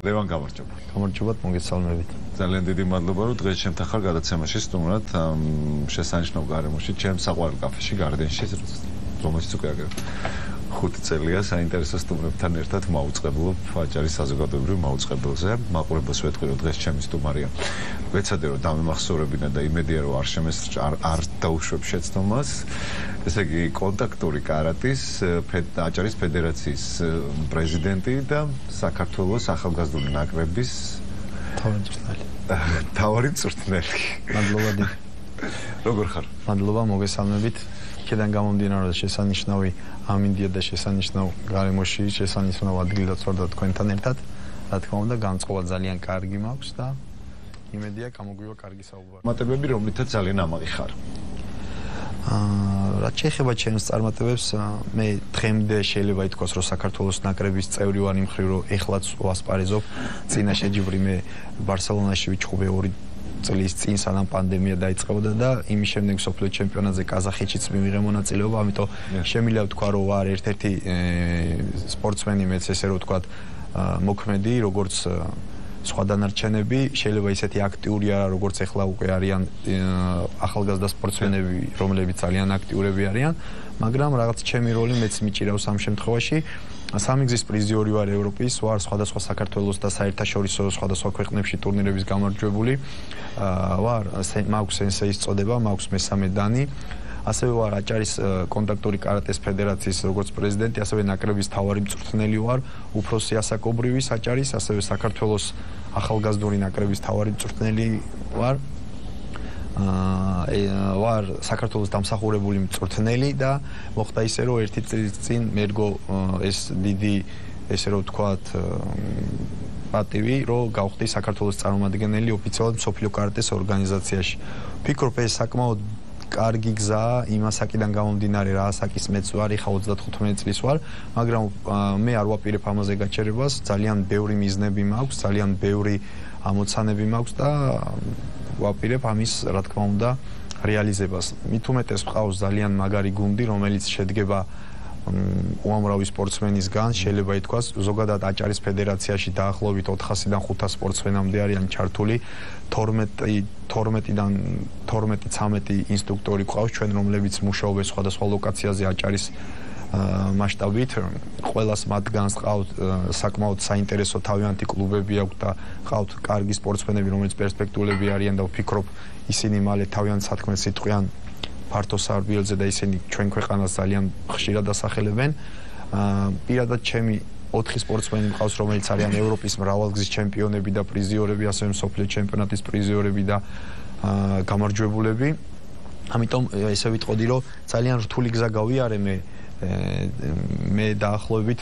ლევან გამარჯობა. გამარჯობათ, მოგესალმებით. ძალიან დიდი მადლობა, რომ დღეს ჩემთან ხარ გადაცემაში სტუმრად შესანიშნავ გარემოში, ჩემ საყვარელ კაფეში, გარდენში, რომელშიც უკვე აგერ 5 წელია საინტერესო სტუმრებთან ერთად მაუწყებლობ აჭარის საზოგადოებრივ მაუწყებელზე. მაყურებელს ვეთქვი, რომ დღეს ჩემი სტუმარია. ვეცადე, რომ დამემახსოვრებინა და იმედია, რომ არ დაუშვებ შეცდომას. ესე იგი, კონტაქტური კარატის აჭარის ფედერაციის პრეზიდენტი და საქართველოს ახალგაზრდული ნაკრების თავარი მწვრთნელი. მადლობა დიდი. როგორ ხარ? მადლობა, მოგესალმებით. იქედან გამომდინარე, რომ შესანიშნავი ამინდია და შესანიშნავ გარემოში, შესანიშნავ ადგილდაც ვარ და თქვენთან ერთად. რა თქმა უნდა, განწყობა ძალიან კარგი მაქვს და იმედია გამოგვივა კარგი საუბარი. წარმატებები, რომლითაც ძალიან ამაღი ხარ. რაც შეეხება ჩემს წარმატებებს, მე დღემდე შეიძლება ითქვას, რომ საქართველოს ნაკრების წევრი ვარ იმ მხრივ, რომ ეხლაც ვასპარეზობ. წინა შეჯიბრი მე ბარსელონაში ვიჩხუბე 2 წლის წინ, სანამ პანდემია დაიწყებოდა და იმის შემდეგ სოფლიო ჩემპიონატზე კაზახეთშიც მივიღე მონაწილეობა, ამიტომ შემიძლია ვთქვა, რომ ვარ ერთ-ერთი სპორტსმენი, მეც ესე რომ ვთქვათ, მოქმედი, როგორც სხვა დანარჩენები, შეიძლება ისეთი აქტიური არა, როგორც ეხლა უკვე არიან ახალგაზრდა სპორტსმენები, რომლებიც ძალიან აქტიურები არიან, მაგრამ რაღაც ჩემი როლი მეც მიჭირავს ამ შემთხვევაში. სამი გზის პრიზიორი ვარ ევროპის, ვარ სხვადასხვა საქართველოს და საერთაშორისო სხვადასხვა ქვეყნებში ტურნირების გამარჯვებული. ვარ მაქვს სენსეის წოდება, მაქვს მესამე დანი. ასევე ვარ აჭარის კონტაქტური კარატეს ფედერაციის როგორც პრეზიდენტი, ასევე ნაკრების თავარი მწვრთნელი ვარ, უფროსი ასაკობრივის აჭარის, ასევე საქართველოს ახალგაზრდული ნაკრების თავარი მწვრთნელი ვარ. ვარ საქართველოს დამსახურებული მწვრთნელი და მოხდა ისე, რომ ერთი წლის წინ მერგო ეს დიდი, ესე რომ ვთქვათ, პატივი, რომ გავხდი საქართველოს წარმომადგენელი ოფიციალურად მსოფლიო კარატეს ორგანიზაციაში. ვფიქრობ, ეს საკმაოდ კარგი გზაა იმ ასაკიდან გამომდინარე, რა ასაკის მეც ვარ, ხა 35 წლის ვარ, მაგრამ მე არ ვაპირებ ამაზე გაჩერებას, ძალიან ბევრი მიზნები მაქვს, ძალიან ბევრი ამოცანები მაქვს და ვაპირებ ამის, რა თქმა უნდა, რეალიზებას. მით უმეტეს ვყავს ძალიან მაგარი გუნდი, რომელიც შედგება უამრავი სპორტსმენისგან, შეიძლება ითქვას, ზოგადად აჭარის ფედერაციაში დაახლოებით 400-დან 500 სპორტსმენამდე არიან ჩართული, 12-13 ინსტრუქტორი გვყავს ჩვენ, რომლებიც მუშაობენ სხვადასხვა ლოკაციაზე აჭარის მასშტაბით. ყველას მათგანს ყავთ საკმაოდ საინტერესო თავიანთი კლუბები აქვს და ყავთ კარგი სპორტსმენები, რომლებიც პერსპექტიულები არიან და ვფიქრობ, ისინი მალე თავიანთ სათქმელს იტყვიან ფართო სარბიელზე და ისინი ჩვენ ქვეყანას ძალიან ხშირად ასახელებენ. პირადად ჩემი 4 სპორტსმენი მყავს, რომელიც არიან ევროპის მრავალგზის ჩემპიონები და პრიზიორები, ასევე მსოფლიო ჩემპიონატის პრიზიორები და გამარჯვებულები. ამიტომ ესე ვიტყოდი, რომ ძალიან რთული გზა გავიარე მე დაახლოებით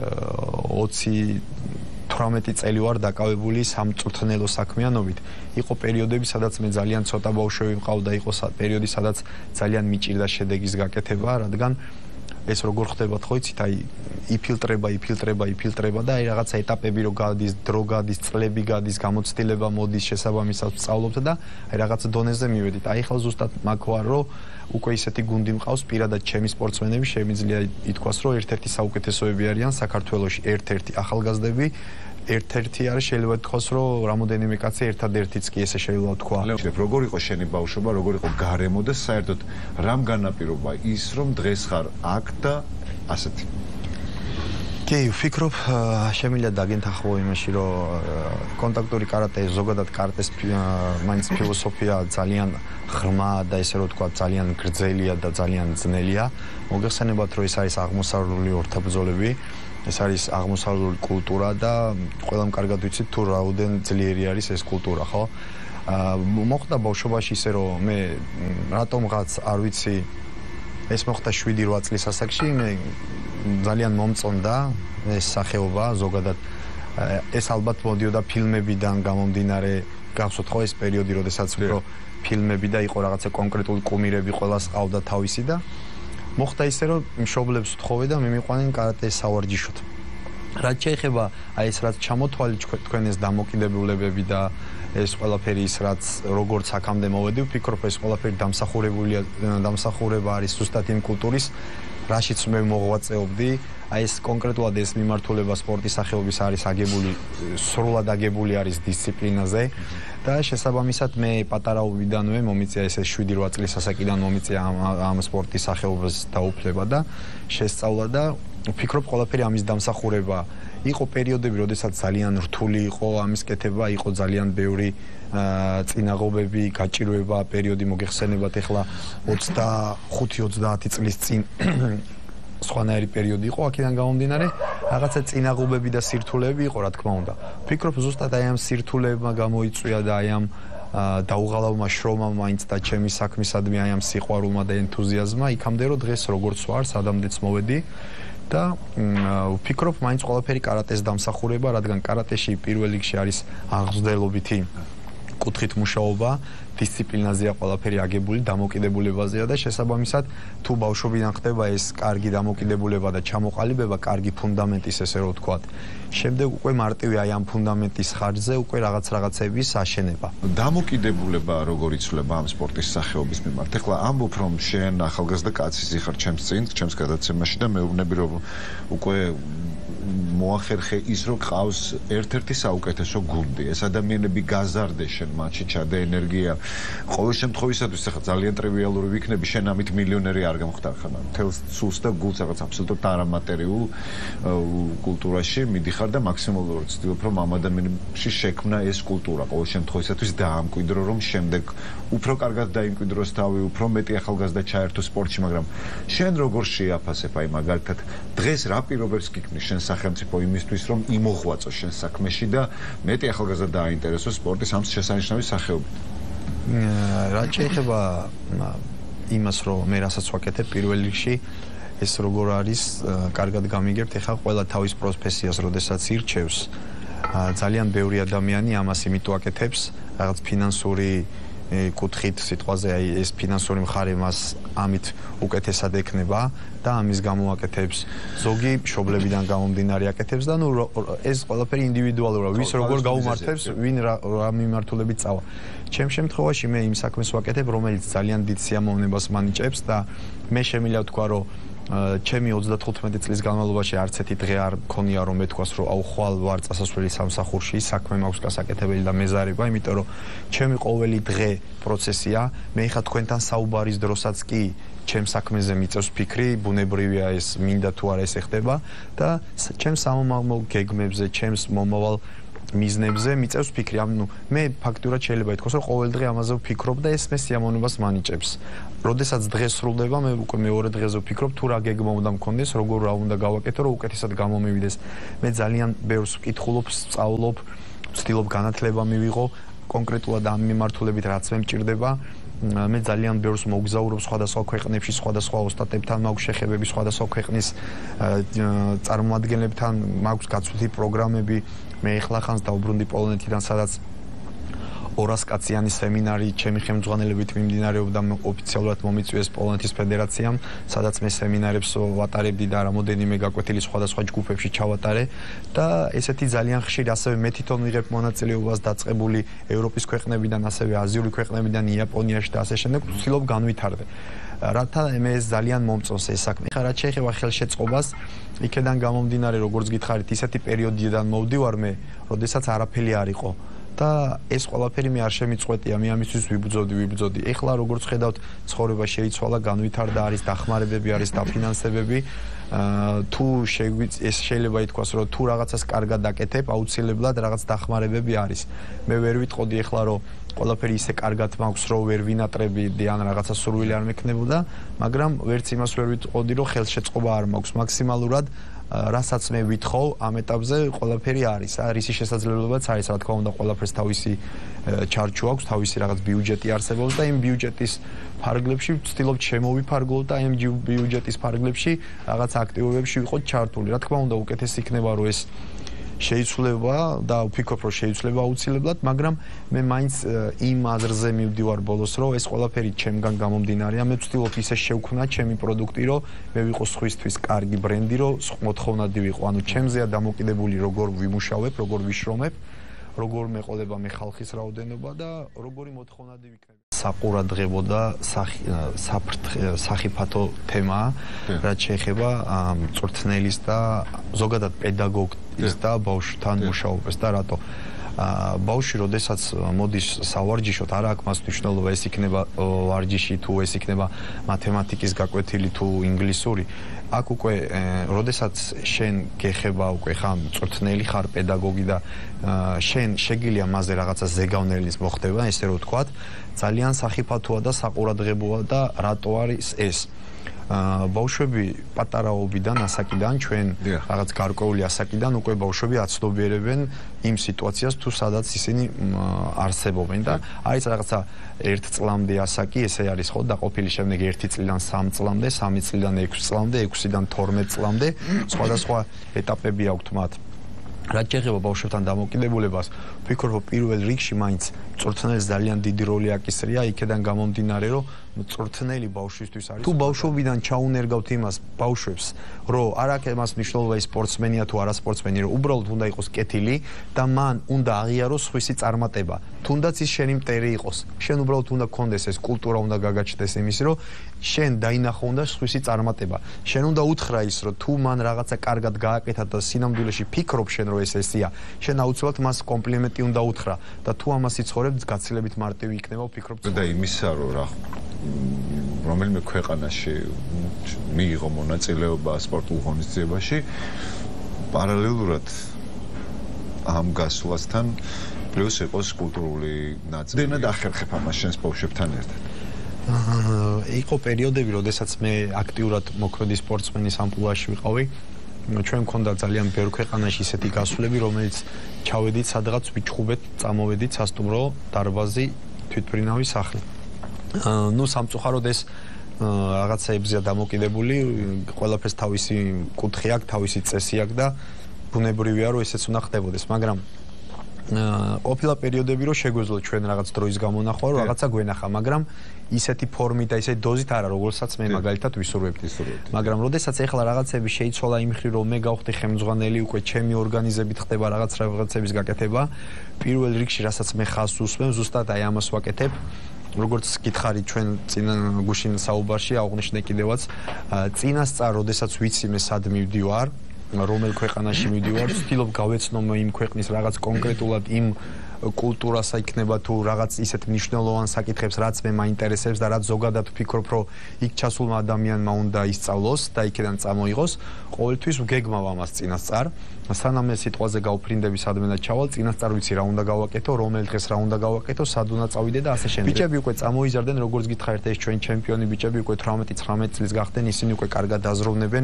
18 წელი ვარ დაკავებული სამწვრთნელო საქმიანობით. იყო პერიოდები, სადაც მე ძალიან ცოტა ბავშვები მყავდა, იყო პერიოდი, სადაც ძალიან მიჭირდა შედეგის გაკეთება, რადგან ეს როგორ ხდებათ, ხო იცით, აი იფილტრება და აი რაღაცა ეტაპები რო გადის, დრო გადის, წლები გადის, გამოცდილება მოდის, შესაბამისად ვსწავლობთ და აი რაღაც დონეზე მივედით. აი ხალ ზუსტად მაგ ვარ, რომ უკვე ისეთი გუნდი მყავს, პირადად ჩემი სპორტსმენები, შემიძლია ითქვას, რომ ერთ-ერთი საუკეთესოები არიან საქართველოში, ერთ-ერთი ახალგაზრდები, ერთ-ერთი არის, შეიძლება ითქვას, რომ რამოდენიმე კაცი ერთადერთიც კი ესე შეიძლება ვთქვა. როგორ იყო შენი ბავშვობა, როგორ იყო გარემო და საერთოდ რამ განაპირობა ის, რომ დღეს ხარ აქ და ასეთი? კი, ვფიქრობ, შემიძლია დაგენთახო იმაში, რომ კონტაქტური კარატე, ზოგადად კარატეს მაინც ფილოსოფია ძალიან ღრმა და ესე რომ ვთქვა, ძალიან გრძელია და ძალიან ძნელია. მოგეხსენებათ, რომ ეს არის აღმოსავლური ორთაბრძოლები, ეს არის აღმოსავლური კულტურა და ყველამ კარგად ვიცით თუ რაოდენ ძლიერი არის ეს კულტურა, ხო? მოხდა ბავშვობაში ისე, რომ მე რატომღაც არ ვიცი, ეს მოხდა 7-8 წლის ასაკში, მე ძალიან მომწონდა ეს სახეობა, ზოგადად ეს ალბათ მოდიოდა ფილმებიდან გამომდინარე, გახსოვთ ხო ეს პერიოდი, როდესაც უფრო ფილმები და იყო რაღაცა კონკრეტული კუმირები, ყველას ყავდა თავისი და მოხდა ისე, რომ მშობლებს ვთხოვე და მე მიყვანენ კარატეს სავარჯიშოდ. რაც შეეხება აი ეს რაც ჩამოთვალი თქვენ ეს დამოკიდებულებები და ეს ყველაფერი ის რაც როგორც აქამდე მოვედი, ვფიქრობ ეს ყველაფერი დამსახურება არის ზუსტად იმ კულტურის რაშიც მე მოღვაწეობდი, აი ეს კონკრეტულად ეს მიმართულება სპორტის სახეობის არის აგებული, სრულად აგებული არის დისციპლინაზე და შესაბამისად მე პატარაობიდანვე მომიწია ეს 7-8 წლის ასაკიდან მომიწია ამ სპორტის სახეობას დაუფლება და შესწავლა და ვფიქრობ ყველაფერი ამის დამსახურება. იყო პერიოდები, როდესაც ძალიან რთული იყო ამის კეთება, იყო ძალიან ბევრი წინაღობები, გაჭირვება, პერიოდი მოგეხსენებათ ახლა 25-30 წლის წინ სხვანაირი პერიოდი იყო, აქედან გამომდინარე, რაღაცა წინაღობები და სირთულეები იყო, რა თქმა უნდა. ვფიქრობ, ზუსტად აი ამ სირთულეებმა გამოიწვია და აი ამ დაუღალავმა შრომამ მაინც და ჩემი საქმისადმი აი ამ სიყვარულმა და ენთუზიაზმმა იქამდე რომ დღეს როგორც ვარ, სადამდეც მოვედი და ვფიქრობ, მაინც ყველაფერი კარატეს დამსახურება, რადგან კარატეში პირველ რიგში არის აღზრდელობითი კუთხით მუშაობა, დისციპლინაზეა ყველაფერი აგებული, დამოკიდებულებაზეა და შესაბამისად თუ ბავშვობიდან ხდება ეს კარგი დამოკიდებულება და ჩამოყალიბება, კარგი ფუნდამენტის ესე რომ ვთქვათ. შემდეგ უკვე მარტივი აი ამ ფუნდამენტის ხარჯზე უკვე რაღაცების აშენება. დამოკიდებულება როგორ იცვლება ამ სპორტის სახეობის მიმართ? ეხლა ამბობ რომ შენ ახალგაზრდა კაცის იხარ ჩემს წინ, ჩემს გადაცემაში და მეუბნები რომ უკვე მოახერხე ის რომ ყავს ერთ-ერთი საუკეთესო გუნდი. ეს ადამიანები გაზარდე შენ მატჩში ჩადე ენერგია. ყოველ შემთხვევისათვის ახლა ძალიან ტრივიალური ვიქნები, შენ ამით მილიონერი არ გამხდარ ხან. თელს სულს და გულს რაღაც აბსოლუტურად არამატერიულ კულტურაში მიდიხარ და მაქსიმალურად ვცდილობ რომ ამ ადამიანებში შექმნა ეს კულტურა. ყოველ შემთხვევისათვის დაამკვიდრო რომ შემდეგ უფრო კარგად დაიმკვიდროს თავი, უფრო მეტი ახალგაზრდა ჩაერთო სპორტში, მაგრამ შენ როგორ შეაფასებ აი მაგალითად დღეს რა პირობებს გიქმნის შენ სახელმწიფო იმისთვის რომ იმოღვაწო შენ საქმეში და მეტი ახალგაზრდა დააინტერესოს სპორტის ამ შესანიშნავი სახეობით. რა შეიძლება იმას რომ მე რასაც ვაკეთებ პირველ რიგში ეს როგორ არის კარგად გამიგებთ ეხლა ყველა თავის პროფესიას როდესაც ირჩევს ძალიან ბევრი ადამიანი ამას იმიტომ აკეთებს რაღაც ფინანსური კუთხით სიტყვაზე აი ეს ფინანსური მხარე მას ამით უკეთესად ექნება და ამის გამო აკეთებს ზოგი მშობლებიდან გამომდინარე აკეთებს და ნუ ეს ყველაფერი ინდივიდუალურია ვის როგორ გაუმართებს ვინ რა მიმართულებით წავა ჩემ შემთხვევაში მე იმ საქმეს ვაკეთებ რომელიც ძალიან დიდ სიამოვნებას მანიჭებს და მე შემიძლია ვთქვა რომ ჩემი 35 წლის განმავლობაში არც ერთი დღე არ მქონია რომ მეთქვას რომ აუ ხვალ ვარ წასასვლელი სამსახურში საქმე მაქვს გასაკეთებელი და მეზარება იმიტომ რომ ჩემი ყოველი დღე პროცესია მე ხა თქვენთან საუბარის დროსაც კი ჩემ საქმეზე მიწევს ფიქრი ბუნებრივია ეს მინდა თუ არა ეს ეხდება და ჩემ სამომავლო გეგმებზე ჩემს მომავალ მიზნებზე მიწევს ფიქრი ანუ მე ფაქტურად შეიძლება ითქვას რომ ყოველ დღე ამაზე ვფიქრობ და ეს მე სიამოვნებას მანიჭებს როდესაც დღე სრულდება მე უკვე მეორე დღეზე ვფიქრობ თუ რა გეგმა უნდა მქონდეს როგორ რა უნდა გავაკეთო რომ უკეთესად გამომივიდეს მე ძალიან ბევრს ვკითხულობ სწავლობ ვცდილობ განათლება მივიღო კონკრეტულად ამ მიმართულებით რაც მე მჭირდება მე ძალიან ბევრს მოგზაურობ სხვადასხვა ქვეყნებში სხვადასხვა ოსტატებთან მაქვს შეხებები სხვადასხვა ქვეყნის წარმომადგენლებთან მაქვს გაცვლითი პროგრამები მე ახლა ხანს დავბრუნდი პოლონეთიდან სადაც 200 კაციანი სემინარი ჩემი ხელმძღვანელობით მიმდინარეობდა ოფიციალურად მომიწვიეს პოლონეთის ფედერაციამ სადაც მე სემინარებს ვატარებდი და რამოდენიმე გაკვეთილი სხვადასხვა ჯგუფებში ჩავატარე და ესეთი ძალიან ხშირ ასევე მე თვითონ ვიღებ მონაწილეობას დაწყებული ევროპის ქვეყნებიდან ასევე აზიური ქვეყნებიდან იაპონიაში და ასე შემდეგ ვცდილობ განვითარდე რათა მე ეს ძალიან მომწონს ეს საქმე ხა რაც შეეხება ხელშეწყობას იქედან გამომდინარე როგორც გითხარით ისეთი პერიოდიდან მოვდივარ მე როდესაც არაფერი არ იყო და ეს ყველაფერი მე არ შემიწყვეტია მე ამისთვის ვიბრძოდი ეხლა როგორც ხედავთ ცხოვრება შეიცვალა განვითარდა არის დახმარებები არის დაფინანსებები თუ ეს შეიძლება ითქვას რომ თუ რაღაცას კარგად აკეთებ აუცილებლად რაღაც დახმარებები არის მე ვერ ვიტყოდი ეხლა რომ ყველაფერი ისე კარგად მაქვს რომ ვერ ვინატრებდი ან რაღაცა სურვილი არ მექნებოდა მაგრამ ვერც იმას ვერ ვიტყოდი რომ ხელშეწყობა არ მაქვს მაქსიმალურად რასაც მე ვითხოვ ამ ეტაპზე ყველაფერი არის რისი შესაძლებლობაც არის რა თქმა უნდა ყველაფერს თავისი ჩარჩო აქვს თავისი რაღაც ბიუჯეტი არსებობს და იმ ბიუჯეტის ფარგლებში ვცდილობთ შემოვიფარგლოთ და იმ ბიუჯეტის ფარგლებში რაღაც აქტივობებში ვიყოთ ჩართული რა თქმა უნდა უკეთესი იქნება რომ ეს შეიცვლება და ვფიქრობ რომ შეიცვლება აუცილებლად მაგრამ მე მაინც იმ აზრზე მივდივარ ბოლოს რომ ეს ყველაფერი ჩემგან გამომდინარეა მე ვცდილობ ისე შევქმნა ჩემი პროდუქტი რომ მე ვიყო სხვისთვის კარგი ბრენდი რომ მოთხოვნადი ვიყო ანუ ჩემზეა დამოკიდებული როგორ ვიმუშავებ როგორ ვიშრომებ როგორ მეყოლება მე ხალხის რაოდენობა და როგორი მოთხოვნადი ვიქნება. საყურადღებო და სახიფათო თემაა, რაც შეეხება მწვრთნელის და ზოგადად პედაგოგის და ბავშვთან მუშაობას და რატო ბავშვი როდესაც მოდის სავარჯიშოდ არ აქვს მას მნიშვნელობა ეს იქნება ვარჯიში თუ ეს იქნება მათემატიკის გაკვეთილი თუ ინგლისური აქ უკვე როდესაც შენ გეხება უკვე ხარ მწვრთნელი ხარ პედაგოგი და შენ შეგიძლია მასზე რაღაცა ზეგავნელის მოხდება ესე რომ ვთქვათ ძალიან სახიფათოა და საყურადღებოა და რატო არის ეს ბავშვები პატარაობიდან ასაკიდან ჩვენ რაღაც გარკვეული ასაკიდან უკვე ბავშვები აცნობიერებენ იმ სიტუაციას თუ სადაც ისინი არსებობენ და არის რაღაცა 1 წლამდე ასაკი ესე არის ხო დაყოფილი შემდეგ 1 წლიდან 3 წლამდე 3 წლიდან 6 წლამდე 6-დან 12 წლამდე სხვადასხვა ეტაპები აქვთ მათ რაც შეეხება ბავშვებთან დამოკიდებულებას ვფიქრობ რომ პირველ რიგში მაინც მწვრთნელს ძალიან დიდი როლი აკისრია იქედან გამომდინარე რომ მწვრთნელი ბავშვისთვის არის თუ ბავშვობიდან ჩაუნერგავთ იმას ბავშვებს რომ არ აქვს მას მნიშვნელობა ის სპორტსმენია თუ არა სპორტსმენი რომ უბრალოდ უნდა იყოს კეთილი და მან უნდა აღიაროს სხვისი წარმატება თუნდაც ის შენი მტერი იყოს შენ უბრალოდ უნდა გქონდეს ეს კულტურა უნდა გაგაჩნდეს იმის რომ შენ დაინახო უნდა სხვისი წარმატება შენ უნდა უთხრა ის რომ თუ მან რაღაცა კარგად გააკეთა და სინამდვილეში ფიქრობ შენ რომ ეს ესეა შენ აუცილებლად მას კომპლიმენტი უნდა უთხრა და თუ ამას იცხოვრებ გაცილებით მარტივი იქნება ვფიქრობ და იმისა რომ რა რომელიმე ქვეყანაში მიიღო მონაწილეობა სპორტულ ღონისძიებაში პარალელურად ამ გასვლასთან პლუს იყოს კულტურული ნაწილი. დენა დახერხებ ამას შენს ბავშვებთან ერთად. იყო პერიოდები, როდესაც მე აქტიურად მოქმედი სპორტსმენის ამპლუაში ვიყავი. ჩვენ მქონდა ძალიან ბევრ ქვეყანაში ისეთი გასვლები, რომელიც ჩავედით სადღაც ვიჩხუბეთ, წამოვედით სასტუმრო, დარბაზი, თვითმფრინავი სახლი. ნუ სამწუხაროდ ეს რაღაცაებზია დამოკიდებული, ყველაფერს თავისი კუთხე აქვს, თავისი წესი აქვს და ბუნებრივია რომ ესეც უნდა ხდებოდეს, მაგრამ ყოფილა პერიოდები რომ შეგვეძლო ჩვენ რაღაც დროის გამონახვა რომ რაღაცა გვენახა, მაგრამ ისეთი ფორმით და ისეთი დოზით არა, როგორცაც მე მაგალითად ვისურვებდი. მაგრამ როდესაც ეხლა რაღაცები შეიცვალა იმ მხრივ რომ მე გავხდი ხელმძღვანელი, უკვე ჩემი ორგანიზებით ხდება რაღაცების გაკეთება, პირველ რიგში რასაც მე ხაზს უსვեմ, ზუსტად აი ამას ვაკეთებ. როგორც გითხარით ჩვენ წინა გუშინ საუბარში აღვნიშნე კიდევაც წინასწარ როდესაც ვიცი მე სად მივდივარ რომელ ქვეყანაში მივდივარ ვცდილობ გავეცნო იმ ქვეყნის რაღაც კონკრეტულად იმ კულტურასა იქნება თუ რაღაც ისეთ მნიშვნელოვან საკითხებს რაც მე მაინტერესებს და რაც ზოგადად ვფიქრობ რომ იქ ჩასულმა ადამიანმა უნდა ისწავლოს და იქიდან წამოიღოს ყოველთვის ვგეგმავ ამას წინასწარ სანამ ეს სიტყვაზე გავფრინდები სადმენა წავალ წინასწარ ვიცი რა უნდა გავაკეთო რომელ დღეს რა უნდა გავაკეთო სად უნდა წავიდე და ასე შემდეგ ბიჭები უკვე წამოიზარდნენ როგორც გითხარით ეს ჩვენ ჩემპიონი ბიჭები უკვე 18-19 წლის გახდნენ ისინი უკვე კარგად დაზროვნებენ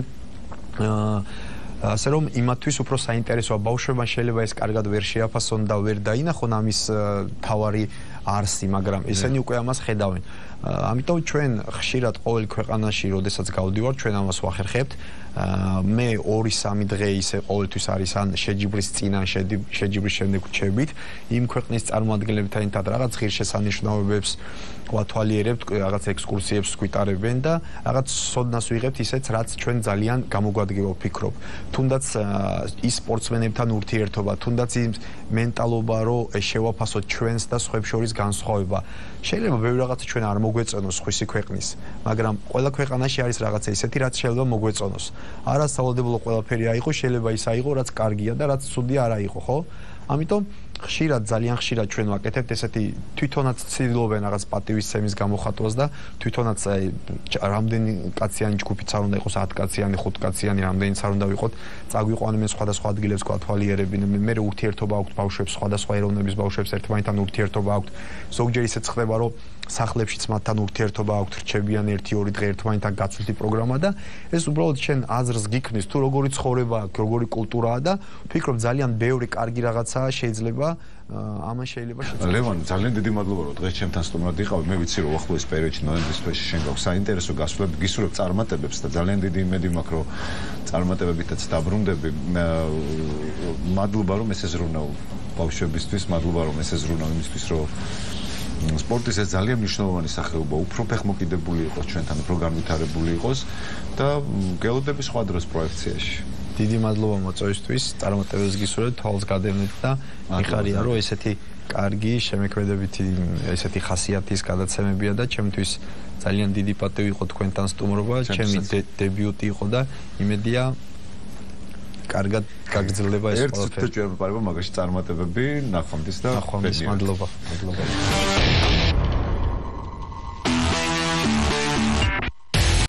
ასე რომ იმათთვის უფრო საინტერესოა ბავშვებმა შეიძლება ეს კარგად ვერ შეაფასონ და ვერ დაინახონ ამის თავარი არსი მაგრამ ესენი უკვე ამას ხედავენ ამიტომ ჩვენ ხშირად ყოველ ქვეყანაში როდესაც გავდივარ ჩვენ ამას ვახერხებთ მე 2-3 დღე ისე ყოველთვის არის ან შეჯიბრის წინ ან შეჯიბრის შემდეგ ვჩებით იმ ქვეყნის წარმომადგენლებთან ერთად რაღაც ღირსშესანიშნაობებს ვათვალიერებთ რაღაც ექსკურსიებს ვიტარებენ და რაღაც სოდნას ვიღებთ ისეც რაც ჩვენ ძალიან გამოგვადგება ვფიქრობ თუნდაც ის სპორტსმენებთან ურთიერთობა თუნდაც ის მენტალობა რომ შევაფასოთ ჩვენს და სხვებს შორის განსხვავება შეიძლება ბევრი რაღაცა ჩვენ არ მოგვეწონოს სხვისი ქვეყნის მაგრამ ყველა ქვეყანაში არის რაღაცა ისეთი რაც შეიძლება მოგვეწონოს არა სავალდებულო ყველაფერი აიღო შეიძლება ის აიღო რაც კარგია და რაც ცუდია არ აიღო ხო ამიტომ ხშირად ძალიან ხშირად ჩვენ ვაკეთებთ ესეთი თვითონაც ცდილობენ რაღაც პატივისცემის გამოხატვას და თვითონაც რამდენი კაციანი ჯგუფიც არ უნდა იყოს 10 კაციანი 5 კაციანი რამდენიც არ უნდა ვიყოთ წაგვიყვანებენ სხვადასხვა ადგილებს გვათვალიერებინ მე ურთიერთობა აქვს ბავშვებს სხვადასხვა ეროვნების ბავშვებს ერთმანეთთან ურთიერთობა აქვს ზოგჯერ ისეც ხდება რომ სახლებშიც მათთან ურთიერთობა აქვს რჩებიან 1-2 დღე ერთმანეთთან გაცვლითი პროგრამა და ეს უბრალოდ შენ აზრს გიქმნის თუ როგორი ცხოვრება აქვს როგორი კულტურაა და ვფიქრობ ძალიან ბევრი კარგი რაღაცაა შეიძლება ამან შეიძლება ლევან ძალიან დიდი მადლობა რომ დღეს ჩემთან სტუმრად იყავი მე ვიცი რომ ახლო ეს პერიოდში ნოემბრის თვეში შენ გაქვს საინტერესო გასვლები გისურვებ წარმატებებს და ძალიან დიდი იმედი მაქვს რომ წარმატებებითაც დაბრუნდები მადლობა რომ ეს ეზრუნავ ბავშვებისთვის მადლობა რომ ეს ეზრუნავ იმისთვის რომ სპორტის ეს ძალიან მნიშვნელოვანი სახეობა უფრო ფეხმოკიდებული იყოს ჩვენთან უფრო განვითარებული იყოს და გელოდები სხვა დროს პროექციაში დიდი მადლობა მოწვევისთვის, წარმატებებს გისურვებთ, თვალს გადევნით და მიხარია რომ ესეთი კარგი შემექმედებითი ესეთი ხასიათის გადაცემებია და ჩემთვის ძალიან დიდი პატივი იყო თქვენთან სტუმრობა, ჩემი დებიუტი იყო და იმედია კარგად გაგრძელდება ეს ყველაფერი. ერთ-ერთი ჯერ ვიპარება მაგაში წარმატებები, ნახვამდის და მადლობა.